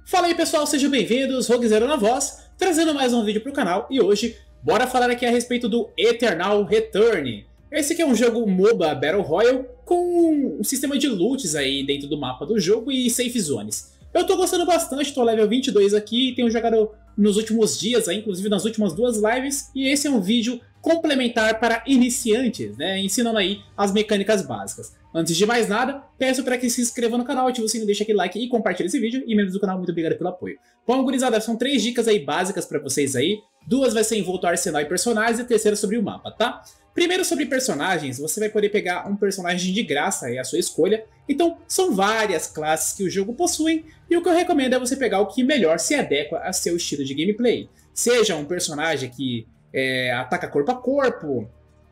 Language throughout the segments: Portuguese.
Fala aí pessoal, sejam bem-vindos, Roguezero na voz, trazendo mais um vídeo pro canal e hoje bora falar aqui a respeito do Eternal Return. Esse aqui é um jogo MOBA Battle Royale com um sistema de loots aí dentro do mapa do jogo e safe zones. Eu tô gostando bastante, tô level 22 aqui, tenho jogado nos últimos dias, aí, inclusive nas últimas duas lives, e esse é um vídeo complementar para iniciantes, né, ensinando aí as mecânicas básicas. Antes de mais nada, peço para que se inscreva no canal, ative o sininho, deixa aquele like e compartilhe esse vídeo, e membros do canal, muito obrigado pelo apoio. Bom, gurizada, são 3 dicas aí básicas para vocês aí, 2 vai ser envolto ao arsenal e personagens, e a terceira sobre o mapa, tá? Primeiro sobre personagens, você vai poder pegar um personagem de graça, aí a sua escolha. Então, são várias classes que o jogo possui, e o que eu recomendo é você pegar o que melhor se adequa a seu estilo de gameplay. Seja um personagem que ataca corpo a corpo,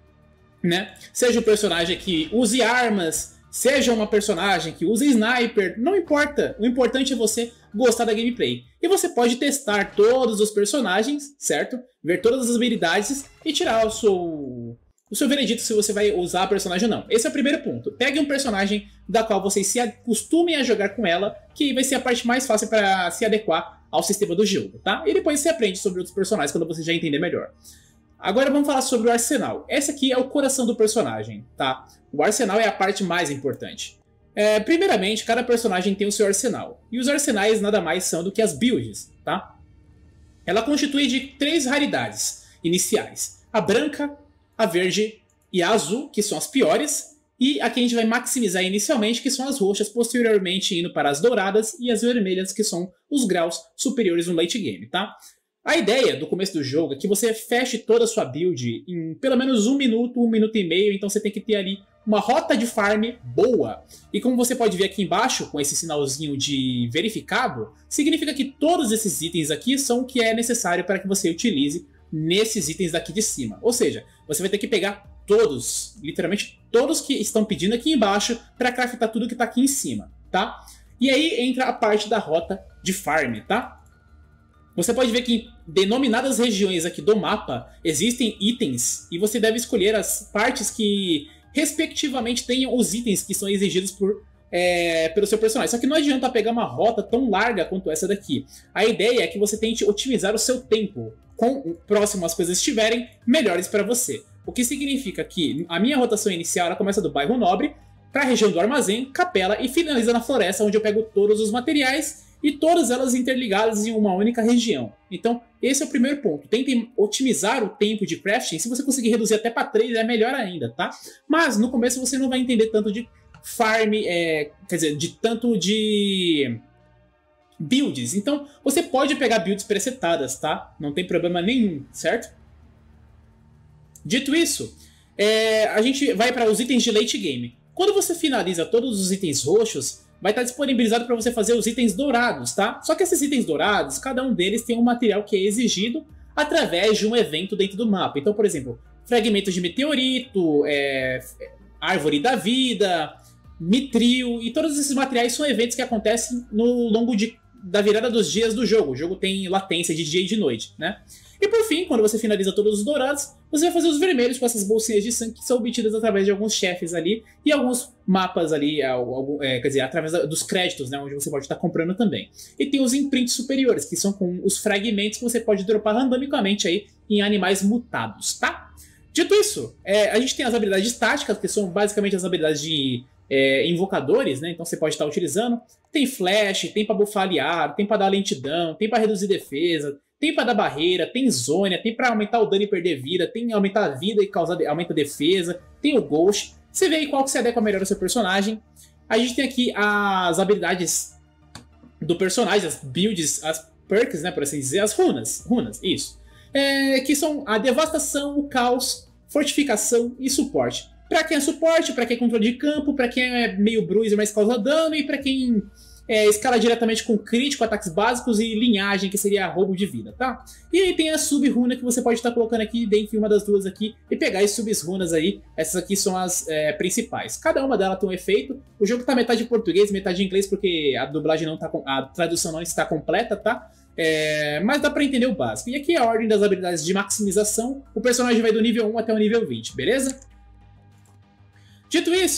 né? Seja um personagem que use armas, seja uma personagem que use sniper, não importa. O importante é você gostar da gameplay. E você pode testar todos os personagens, certo? Ver todas as habilidades e tirar o seu veredito se você vai usar a personagem ou não. Esse é o primeiro ponto. Pegue um personagem da qual vocês se acostumem a jogar com ela, que vai ser a parte mais fácil para se adequar ao sistema do jogo, tá? E depois você aprende sobre outros personagens quando você já entender melhor. Agora vamos falar sobre o arsenal. Esse aqui é o coração do personagem, tá? O arsenal é a parte mais importante. Primeiramente, cada personagem tem o seu arsenal. E os arsenais nada mais são do que as builds, tá? Ela constitui de 3 raridades iniciais. A branca, a verde e a azul, que são as piores. E aqui a gente vai maximizar inicialmente, que são as roxas, posteriormente indo para as douradas e as vermelhas, que são os graus superiores no late game, tá? A ideia do começo do jogo é que você feche toda a sua build em pelo menos 1 minuto, 1 minuto e meio, então você tem que ter ali uma rota de farm boa. E como você pode ver aqui embaixo, com esse sinalzinho de verificado, significa que todos esses itens aqui são o que é necessário para que você utilize nesses itens daqui de cima. Ou seja, você vai ter que pegar todos, literalmente todos que estão pedindo aqui embaixo para craftar tudo que está aqui em cima, tá? E aí entra a parte da rota de farm, tá? Você pode ver que em denominadas regiões aqui do mapa existem itens e você deve escolher as partes que respectivamente tenham os itens que são exigidos pelo seu personagem. Só que não adianta pegar uma rota tão larga quanto essa daqui. A ideia é que você tente otimizar o seu tempo. Com próximo as coisas estiverem melhores para você. O que significa que a minha rotação inicial ela começa do bairro Nobre para a região do armazém, capela e finaliza na floresta, onde eu pego todos os materiais e todas elas interligadas em uma única região. Então esse é o primeiro ponto. Tentem otimizar o tempo de crafting. Se você conseguir reduzir até para 3 é melhor ainda, tá? Mas no começo você não vai entender tanto de farm, quer dizer, de builds. Então você pode pegar builds presetadas, tá? Não tem problema nenhum, certo? Dito isso, a gente vai para os itens de late game. Quando você finaliza todos os itens roxos, vai estar disponibilizado para você fazer os itens dourados, tá? Só que esses itens dourados, cada um deles tem um material que é exigido através de um evento dentro do mapa. Então, por exemplo, fragmentos de meteorito, árvore da vida, mitril, e todos esses materiais são eventos que acontecem no longo da virada dos dias do jogo. O jogo tem latência de dia e de noite, né? E por fim, quando você finaliza todos os dourados, você vai fazer os vermelhos com essas bolsinhas de sangue que são obtidas através de alguns chefes ali e alguns mapas ali, quer dizer, através dos créditos, né, onde você pode estar comprando também. E tem os imprints superiores, que são com os fragmentos que você pode dropar randomicamente aí em animais mutados, tá? Dito isso, a gente tem as habilidades táticas, que são basicamente as habilidades de invocadores, né? Então você pode estar utilizando. Tem flash, tem para buffar aliado, tem para dar lentidão, tem para reduzir defesa, tem para dar barreira, tem zônia, tem para aumentar o dano e perder vida, tem aumentar a vida e aumenta a defesa, tem o ghost. Você vê aí qual que se adequa melhor ao seu personagem. A gente tem aqui as habilidades do personagem, as builds, as perks, né, por assim dizer, as runas, isso. Que são a devastação, o caos, fortificação e suporte. Pra quem é suporte, pra quem é controle de campo, pra quem é meio bruiser, mas causa dano, e pra quem escala diretamente com crítico, ataques básicos e linhagem, que seria roubo de vida, tá? E aí tem a sub-runa que você pode estar colocando aqui dentro de uma das duas aqui e pegar as sub-runas aí. Essas aqui são as principais. Cada uma delas tem um efeito. O jogo tá metade em português, metade em inglês, porque a dublagem não tá, a tradução não está completa, tá? Mas dá pra entender o básico. E aqui é a ordem das habilidades de maximização. O personagem vai do nível 1 até o nível 20, beleza? Dito isso,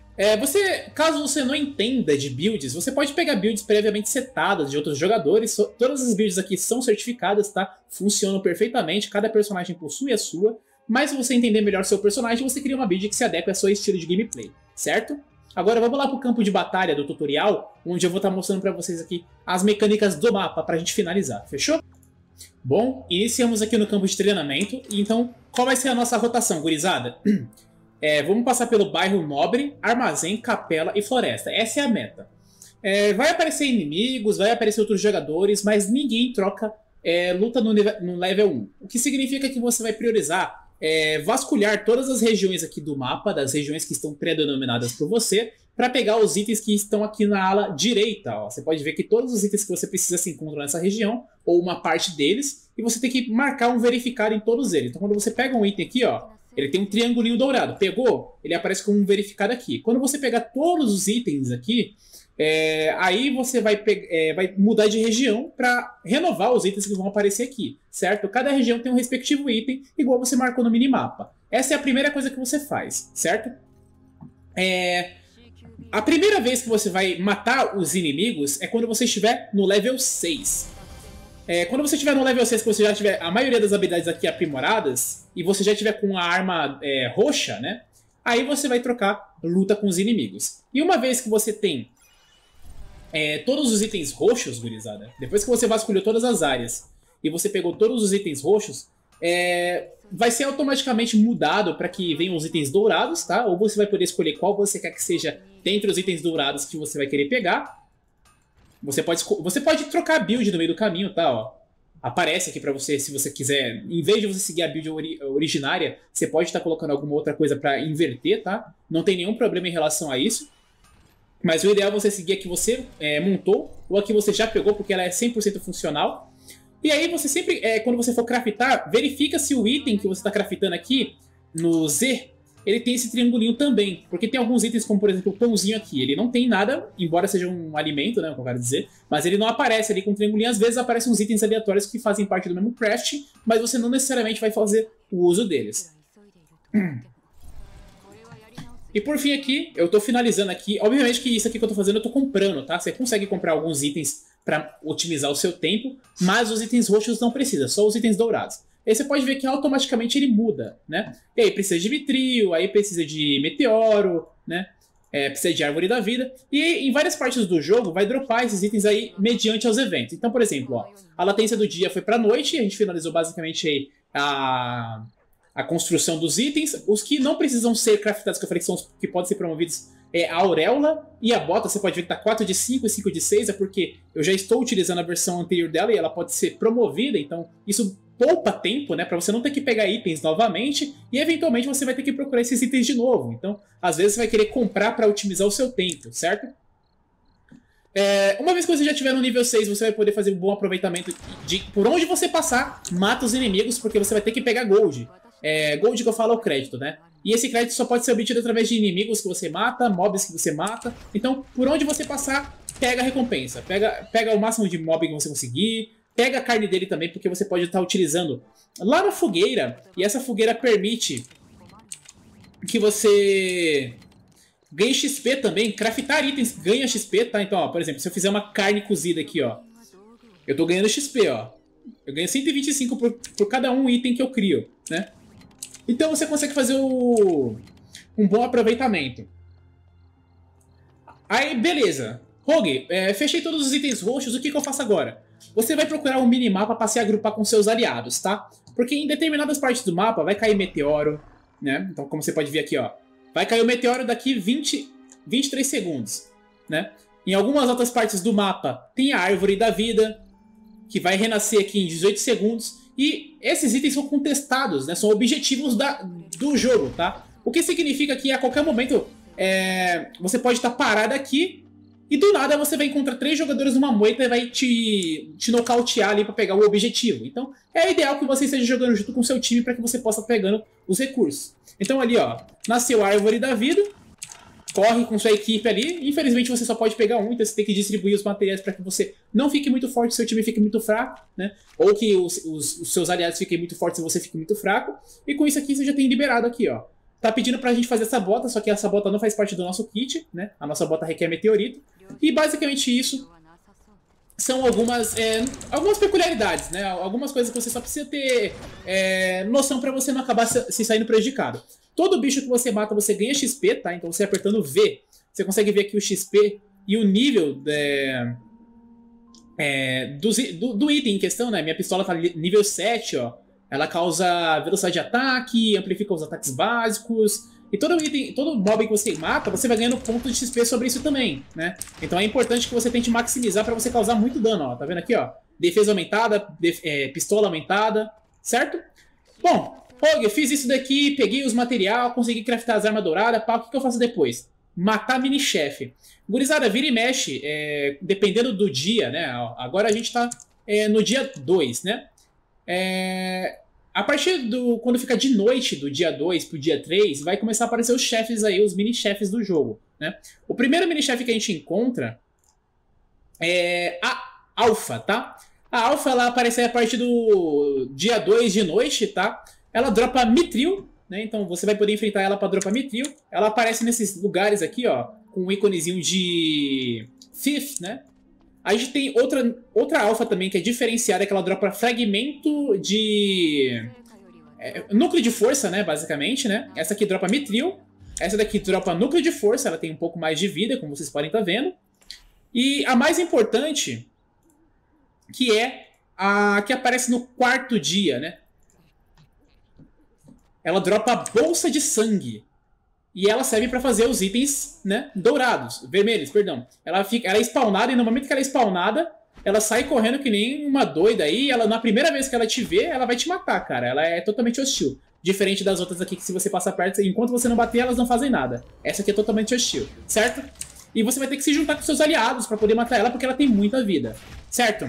Caso você não entenda de builds, você pode pegar builds previamente setadas de outros jogadores. Todas as builds aqui são certificadas, tá? Funcionam perfeitamente, cada personagem possui a sua. Mas se você entender melhor seu personagem, você cria uma build que se adequa ao seu estilo de gameplay, certo? Agora vamos lá pro campo de batalha do tutorial, onde eu vou estar mostrando pra vocês aqui as mecânicas do mapa pra gente finalizar, fechou? Bom, iniciamos aqui no campo de treinamento, então qual vai ser a nossa rotação, gurizada? Vamos passar pelo bairro Nobre, Armazém, Capela e Floresta, essa é a meta. Vai aparecer inimigos, vai aparecer outros jogadores, mas ninguém troca luta no level 1, o que significa que você vai priorizar vasculhar todas as regiões aqui do mapa, das regiões que estão pré-denominadas por você, para pegar os itens que estão aqui na ala direita. Ó. Você pode ver que todos os itens que você precisa se encontram nessa região, ou uma parte deles, e você tem que marcar um verificado em todos eles. Então quando você pega um item aqui, ó, ele tem um triangulinho dourado. Pegou? Ele aparece como um verificado aqui. Quando você pegar todos os itens aqui, aí você vai mudar de região para renovar os itens que vão aparecer aqui, certo? Cada região tem um respectivo item, igual você marcou no minimapa. Essa é a primeira coisa que você faz, certo? A primeira vez que você vai matar os inimigos é quando você estiver no level 6. Quando você estiver no level 6, que você já tiver a maioria das habilidades aqui aprimoradas, e você já tiver com a arma roxa, né? Aí você vai trocar luta com os inimigos. E uma vez que você tem todos os itens roxos, gurizada, depois que você vasculhou todas as áreas e você pegou todos os itens roxos, vai ser automaticamente mudado para que venham os itens dourados, tá? Ou você vai poder escolher qual você quer que seja dentre os itens dourados que você vai querer pegar. Você pode trocar a build no meio do caminho, tá? Ó, aparece aqui para você, se você quiser, em vez de você seguir a build originária, você pode estar colocando alguma outra coisa para inverter, tá? Não tem nenhum problema em relação a isso. Mas o ideal é você seguir a que você montou ou a que você já pegou, porque ela é 100% funcional. E aí você sempre, quando você for craftar, verifica se o item que você está craftando aqui, no Z, ele tem esse triangulinho também. Porque tem alguns itens, como por exemplo o pãozinho aqui, ele não tem nada, embora seja um alimento, né, o que eu quero dizer, mas ele não aparece ali com triangulinho. Às vezes aparecem uns itens aleatórios que fazem parte do mesmo craft, mas você não necessariamente vai fazer o uso deles. E por fim aqui, eu tô finalizando aqui. Obviamente que isso aqui que eu tô fazendo eu tô comprando, tá? Você consegue comprar alguns itens para otimizar o seu tempo, mas os itens roxos não precisa, só os itens dourados. Aí você pode ver que automaticamente ele muda, né? E aí precisa de mitril, aí precisa de meteoro, né? Precisa de árvore da vida. E em várias partes do jogo vai dropar esses itens aí mediante aos eventos. Então, por exemplo, ó, a latência do dia foi pra noite, a gente finalizou basicamente aí a construção dos itens. Os que não precisam ser craftados, que eu falei que são os que podem ser promovidos, a auréola e a bota. Você pode ver que tá 4 de 5 e 5 de 6, é porque eu já estou utilizando a versão anterior dela e ela pode ser promovida, então isso poupa tempo, né, para você não ter que pegar itens novamente e eventualmente você vai ter que procurar esses itens de novo. Então, às vezes você vai querer comprar para otimizar o seu tempo, certo? Uma vez que você já estiver no nível 6, você vai poder fazer um bom aproveitamento de por onde você passar, mata os inimigos, porque você vai ter que pegar gold. Gold que eu falo é o crédito, né? E esse crédito só pode ser obtido através de inimigos que você mata, mobs que você mata. Então, por onde você passar, pega a recompensa. Pega o máximo de mob que você conseguir. Pega a carne dele também, porque você pode estar utilizando lá na fogueira. E essa fogueira permite que você ganhe XP também. Craftar itens ganha XP, tá? Então, ó, por exemplo, se eu fizer uma carne cozida aqui, ó, eu tô ganhando XP, ó. Eu ganho 125 por cada um item que eu crio, né? Então você consegue fazer um bom aproveitamento. Aí, beleza. Rogue, fechei todos os itens roxos, o que eu faço agora? Você vai procurar um minimapa para se agrupar com seus aliados, tá? Porque em determinadas partes do mapa vai cair meteoro, né? Então, como você pode ver aqui, ó, vai cair o meteoro daqui 23 segundos, né? Em algumas outras partes do mapa tem a árvore da vida, que vai renascer aqui em 18 segundos. E esses itens são contestados, né? São objetivos do jogo, tá? O que significa que a qualquer momento você pode estar parado aqui e do nada você vai encontrar 3 jogadores numa moita e vai te nocautear ali para pegar o objetivo. Então é ideal que você esteja jogando junto com o seu time para que você possa pegando os recursos. Então ali, ó, nasceu a árvore da vida. Corre com sua equipe ali. Infelizmente você só pode pegar um, então você tem que distribuir os materiais para que você não fique muito forte, seu time fique muito fraco, né? Ou que os seus aliados fiquem muito fortes e você fique muito fraco. E com isso aqui você já tem liberado aqui, ó, tá pedindo pra gente fazer essa bota, só que essa bota não faz parte do nosso kit, né? A nossa bota requer meteorito. E basicamente isso são algumas peculiaridades, né? Algumas coisas que você só precisa ter noção pra você não acabar se saindo prejudicado. Todo bicho que você mata, você ganha XP, tá? Então você apertando V, você consegue ver aqui o XP e o nível do item em questão, né? Minha pistola tá nível 7, ó. Ela causa velocidade de ataque, amplifica os ataques básicos. E todo mob que você mata, você vai ganhando ponto de XP sobre isso também, né? Então é importante que você tente maximizar para você causar muito dano, ó. Tá vendo aqui, ó? Defesa aumentada, pistola aumentada, certo? Bom, Rogue, eu fiz isso daqui, peguei os materiais, consegui craftar as armas douradas, pá, o que eu faço depois? Matar mini-chefe. Gurizada, vira e mexe, dependendo do dia, né? Agora a gente tá no dia 2, né? A partir quando fica de noite do dia 2 pro dia 3, vai começar a aparecer os chefes aí, os mini-chefes do jogo, né? O primeiro mini-chefe que a gente encontra é a Alpha, tá? A Alpha, ela aparece a partir do dia 2 de noite, tá? Ela dropa Mithril, né? Então você vai poder enfrentar ela para dropar Mithril. Ela aparece nesses lugares aqui, ó, com um íconezinho de Thief, né? A gente tem outra alfa também que é diferenciada, que ela dropa fragmento de núcleo de força, né, basicamente, né? Essa aqui dropa Mithril, essa daqui dropa núcleo de força, ela tem um pouco mais de vida, como vocês podem estar vendo. E a mais importante, que é a que aparece no quarto dia, né? Ela dropa bolsa de sangue. E ela serve para fazer os itens, né, dourados, vermelhos, perdão. Ela é spawnada e no momento que ela é spawnada, ela sai correndo que nem uma doida aí. Na primeira vez que ela te vê, ela vai te matar, cara. Ela é totalmente hostil. Diferente das outras aqui que se você passar perto, enquanto você não bater, elas não fazem nada. Essa aqui é totalmente hostil, certo? E você vai ter que se juntar com seus aliados para poder matar ela, porque ela tem muita vida, certo?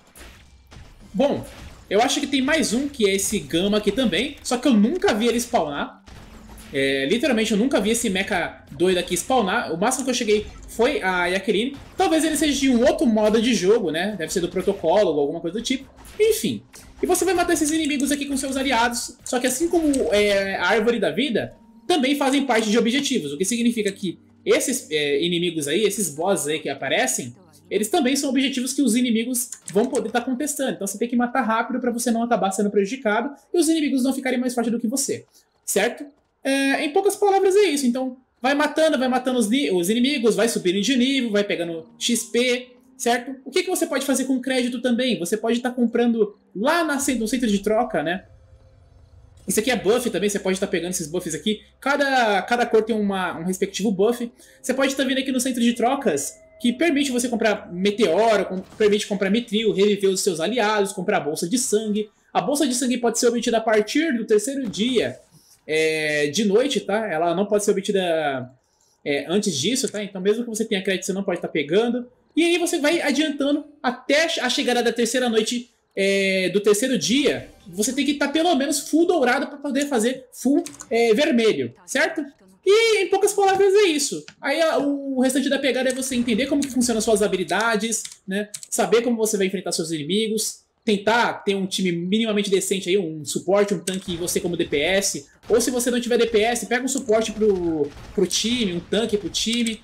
Bom, eu acho que tem mais um, que é esse Gama aqui também, só que eu nunca vi ele spawnar. Literalmente eu nunca vi esse mecha doido aqui spawnar. O máximo que eu cheguei foi a Jacqueline. Talvez ele seja de um outro modo de jogo, né? Deve ser do protocolo ou alguma coisa do tipo. Enfim. E você vai matar esses inimigos aqui com seus aliados. Só que assim como a árvore da vida, também fazem parte de objetivos. O que significa que esses inimigos aí, esses bosses aí que aparecem, eles também são objetivos que os inimigos vão poder estar contestando. Então você tem que matar rápido para você não acabar sendo prejudicado e os inimigos não ficarem mais fortes do que você, certo? Em poucas palavras é isso. Então vai matando os inimigos, vai subindo de nível, vai pegando XP, certo? O que você pode fazer com crédito também? Você pode estar comprando lá no centro de troca, né? Isso aqui é buff também, você pode estar pegando esses buffs aqui. Cada cor tem um respectivo buff. Você pode estar vindo aqui no centro de trocas, que permite você comprar meteoro, permite comprar mithril, reviver os seus aliados, comprar bolsa de sangue. A bolsa de sangue pode ser obtida a partir do terceiro dia de noite, tá? Ela não pode ser obtida antes disso, tá? Então mesmo que você tenha crédito, você não pode estar pegando. E aí você vai adiantando até a chegada da terceira noite do terceiro dia. Você tem que estar pelo menos full dourado para poder fazer full vermelho, certo? E em poucas palavras é isso. Aí o restante da pegada é você entender como que funcionam as suas habilidades, né? Saber como você vai enfrentar seus inimigos, tentar ter um time minimamente decente aí, um suporte, um tanque e você como DPS. Ou se você não tiver DPS, pega um suporte pro time, um tanque pro time,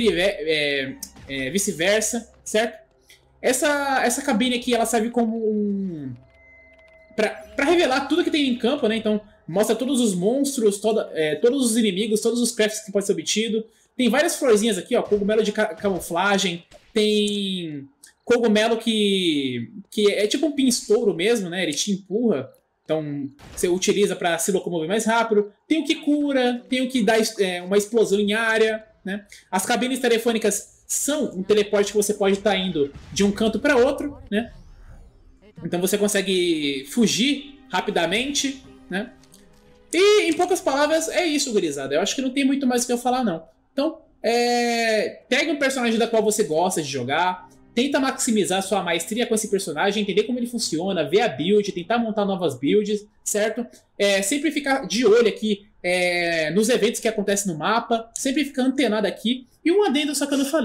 vice-versa, certo? Essa cabine aqui, ela serve como pra revelar tudo que tem em campo, né? Então mostra todos os monstros, todos os inimigos, todos os crafts que pode ser obtido. Tem várias florzinhas aqui, ó, cogumelo de camuflagem, tem cogumelo que é tipo um pinstouro mesmo, né? Ele te empurra, então você utiliza para se locomover mais rápido. Tem o que cura, tem o que dá uma explosão em área, né? As cabines telefônicas são um teleporte que você pode estar indo de um canto para outro, né? Então você consegue fugir rapidamente, né? E em poucas palavras é isso, gurizada. Eu acho que não tem muito mais o que eu falar, não. Então, pegue um personagem da qual você gosta de jogar, tenta maximizar sua maestria com esse personagem, entender como ele funciona, ver a build, tentar montar novas builds, certo? Sempre ficar de olho aqui nos eventos que acontecem no mapa, sempre ficar antenado aqui. E um adendo só que eu não falei.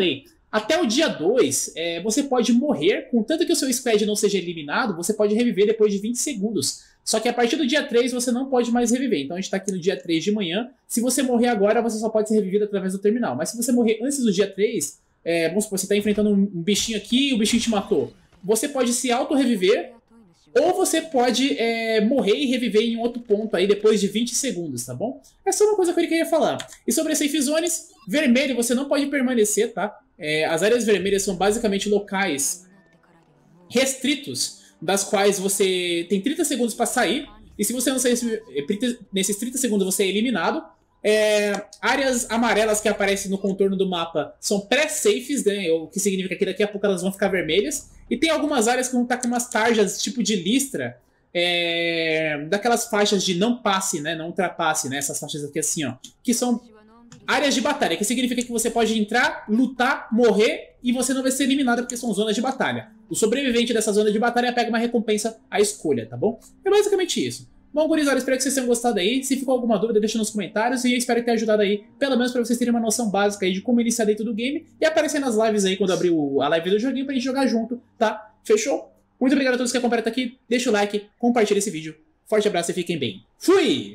Até o dia 2, você pode morrer, contanto que o seu squad não seja eliminado, você pode reviver depois de 20 segundos. Só que a partir do dia 3 você não pode mais reviver. Então a gente tá aqui no dia 3 de manhã. Se você morrer agora, você só pode ser revivido através do terminal. Mas se você morrer antes do dia 3, vamos supor, você tá enfrentando um bichinho aqui e o bichinho te matou. Você pode se auto-reviver, ou você pode morrer e reviver em outro ponto aí depois de 20 segundos, tá bom? Essa é uma coisa que eu queria falar. E sobre as safe zones, vermelho você não pode permanecer, tá? As áreas vermelhas são basicamente locais restritos, das quais você tem 30 segundos para sair, e se você não sair nesses 30 segundos você é eliminado. Áreas amarelas que aparecem no contorno do mapa são pré-safes, né, o que significa que daqui a pouco elas vão ficar vermelhas, e tem algumas áreas que vão estar com umas tarjas tipo de listra, daquelas faixas de não passe, né, não ultrapasse, né, essas faixas aqui assim, ó, que são áreas de batalha, que significa que você pode entrar, lutar, morrer e você não vai ser eliminado porque são zonas de batalha. O sobrevivente dessa zona de batalha pega uma recompensa à escolha, tá bom? É basicamente isso. Bom, gurizada, espero que vocês tenham gostado aí. Se ficou alguma dúvida, deixa nos comentários. E eu espero ter ajudado aí, pelo menos pra vocês terem uma noção básica aí de como iniciar dentro do game e aparecer nas lives aí quando abrir a live do joguinho pra gente jogar junto, tá? Fechou? Muito obrigado a todos que acompanharam até aqui. Deixa o like, compartilha esse vídeo. Forte abraço e fiquem bem. Fui!